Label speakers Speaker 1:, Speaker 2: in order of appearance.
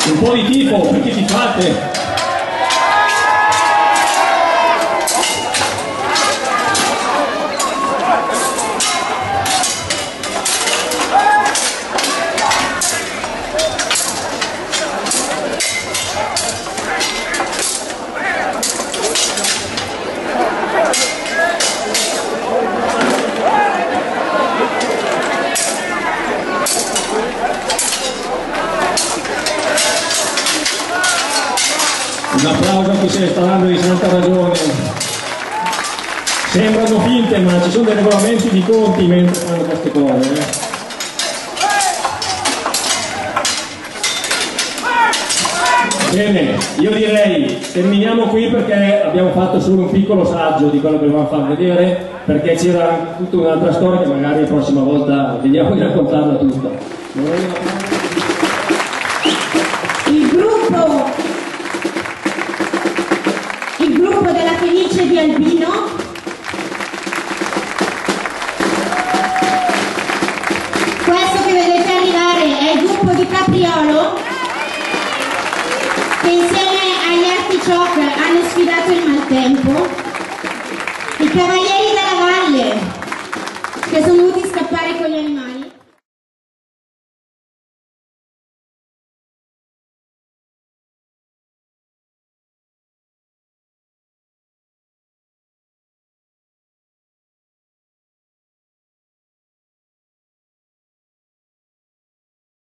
Speaker 1: Un po' di tifo, perché ti fate? Un applauso a chi se ne sta dando di santa ragione. Sembrano finte, ma ci sono dei regolamenti di conti mentre fanno queste cose. Bene, io direi terminiamo qui perché abbiamo fatto solo un piccolo saggio di quello che volevamo far vedere, perché c'era tutta un'altra storia che magari la prossima volta vediamo di raccontarla tutta.
Speaker 2: Il gruppo della Fenice di Albino questo che vedete arrivare è il gruppo di Capriolo che insieme agli Artichoke hanno sfidato il maltempo, i Cavalieri della Valle che sono dovuti scappare con gli animali.